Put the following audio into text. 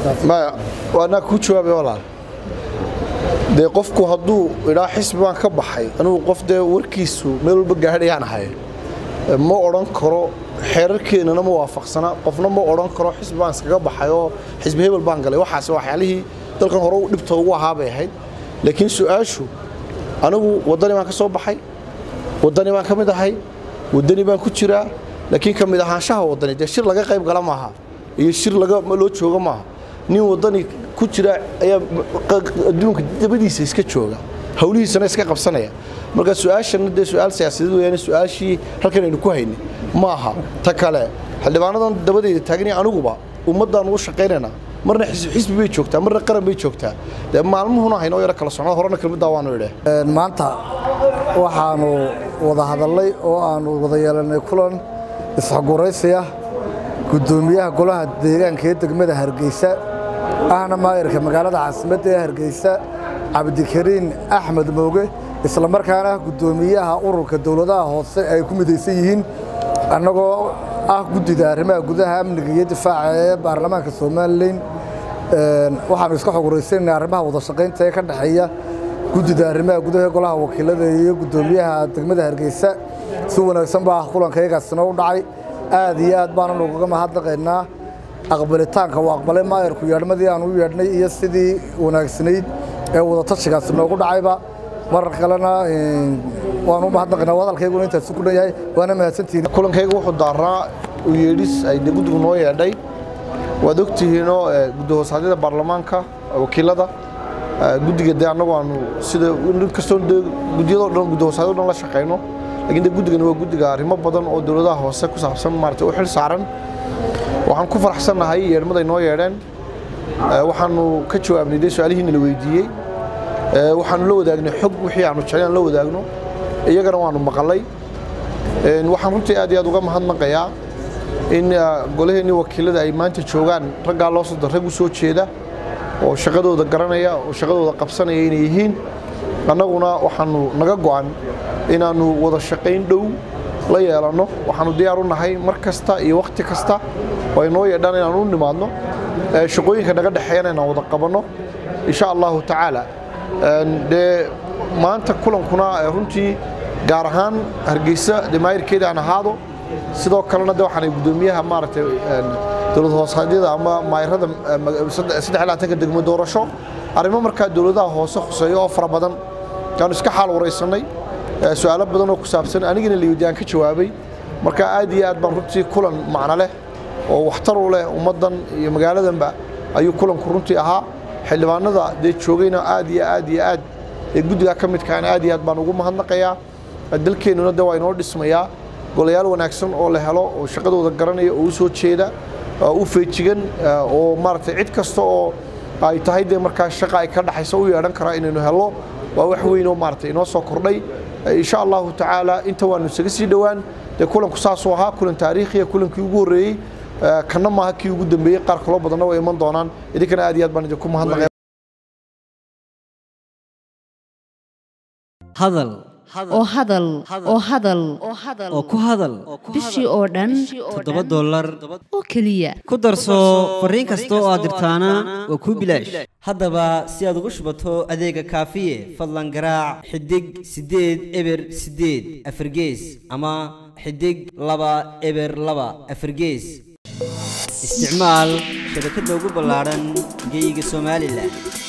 ما وأنا كوتشوا بيولا ده قفكو هدو إلى حسب ما كبحي أنا قف ده وركيسو ميل بجهري يعني هاي ما أوران كرو حركة أنا موافق سنة قفنا ما أوران كرو حسب ما كبحي أو حسب هي بالبنجلي واحد سواح عليه تلقى هرو نبته هو هذا هاي لكن سؤال شو أنا وضني ما كسب بحي وضني ما كم ده هاي ودني ما كتيرة لكن كم ده هاشها وضني ده شير لقى قريب قلم معها يشير لقى ملوت شو معها نيو وضني كتيرة أي دونك تبديس إسكت شو هولي سنة إسكت قبل سنة مركز سؤال شن ده سؤال سياسي ده يعني سؤال شيء هل كان ينكوهين معها تكلا هل ده أنا ده بدي تاجني أنا جوبا ومدة نوش قيرنا مرة حسب بيت شوكتها مرة قرب بيت شوكتها ده معلوم هنا هنا يرى كلا سنة هرنا كل بدوان وله ما أنت وحنو وضع هذا اللي وأنو وضع يلنا كلن إسحاق رئيسية قدوميها كلها ديجان كيت جمدة هرجيسة أنا ما يركب مقالة عاصمتها هرجيسة عبد الكريم أحمد موجي إسلام مركانا قدوميها أورك الدولة هوس يكون مدرسين أنا قد دار ما قدها من يدفع برلمان الصوماليين waxaan iska xogoreysanaa arrimaha wada shaqeynta ee ka dhaxeeya gudida arrimaha gudaha golaha wakiilada iyo gudoomiyaha degmada Hargeysa si wanaagsan baa kulankaygana u dhacay aad iyo aad baan uga mahadnaqaynaa aqbalitaanka waa aqbalay maayirku yeedhmadii aan u yeedhnay iyo sidii wanaagsanayd ee wada tashigaas noogu dhacayba mar kalena waan u mahadnaqaynaa wadalkayguna intaas ku dhan yahay waana mahadsantihiin kulankaygu wuxuu daaraa u yeedhis ay guddigu noo yeedhay ودكتينو جدوه صادق برلمان كا وكيلة جدي جدا أنا وانو سيد كستون جدوه صادق نلا شقينو لكن ده جدي جنوا جدي جاري ما بدن أو دولة هوسة كوس حسن مرت وحل سعرن وحن كفر حسن هاي يرمى ده نوع يرن وحنو كتشوا ابن ديسو عليه الويدية وحن لو ده جن حب وحي عنو تشالين لو ده جنو يجرا وانو مقلي وحن رنتي أدي أدوغا مهنا قيا إن قوله وكيلة أيمان تشوغان رجع الله صدق رجع سوت شيء oo shaqadooda garanaya oo shaqadooda qabsanaya inay yihiin annaguna waxaanu naga go'an inaanu wada shaqeyn dhow la yeelano waxaanu diyaar u nahay mar kasta iyo waqti kasta oo inoo yeedhan inaanu u nimaadno shaqooyinka naga dhaxeeyana inaan wada qabano insha Allah taala de maanta kulankuna runtii gaar ahaan Hargeysa dhimaayirkeeda aan ahaado sidoo kalena de waxaan gudoomiyaha maartay dawladda hoosaadyada ama maayirada 3 degmo doorasho arrimo marka dawladda hoose khuseeyo oo fara badan kan iska xal wareysanay su'aalo badan oo ku saabsan anigana liidaan ka jawaabay marka aad iyo aad baan runtii kulan macna leh oo waxtar u leh ummadan iyo magaaladanba ayuu kulanku runtii ahaa xildhibaanada de joogayna aad iyo aad ee guddiga ka mid ka aad iyo aad baan ugu mahadnaqayaa dalkeenuna de waa inoo dhismayaa golayaal wanaagsan oo la helo oo shaqadooda garanaya oo soo jeeda oo feejigan oo maartay cid kasta oo ay tahay de marka shaqo ay ka dhaxayso u yeeran kara inaynu helo waa wax weyn oo maartay inoo soo kordhay insha Allah taala inta waanu isaga sii dhawaan de kulanku saas oo ahaa kulan taariikhi kulankii ugu horeeyay kana maaha kii ugu dambeeyay qaar kale badan oo iman doonaan idinkana aad iyo aad baan idinku mahadnaqay hadal oo ku hadal bishii oo dhan $7 oo kaliya ku darso fariin kasta oo aad dirtaana waa ku bilaash haddaba si aad ugu shubato adeega kaafiye fadlan garaac xidig 8 eber 8 afargees ama xidig 2 eber 2 afargees isticmaal shabakada ugu ballaaran geyga Soomaaliland